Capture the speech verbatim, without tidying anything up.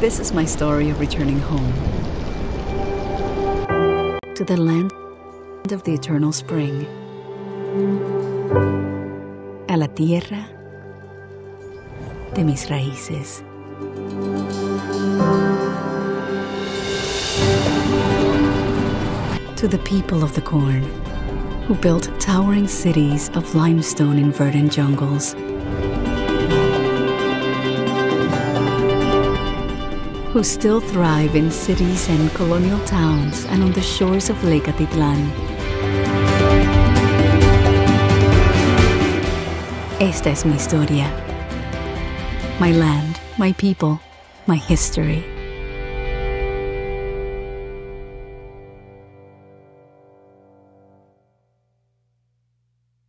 This is my story of returning home to the land of the eternal spring, a la tierra de mis raíces. To the people of the corn, who built towering cities of limestone in verdant jungles, who still thrive in cities and colonial towns and on the shores of Lake Atitlan. Esta es mi historia. My land, my people, my history.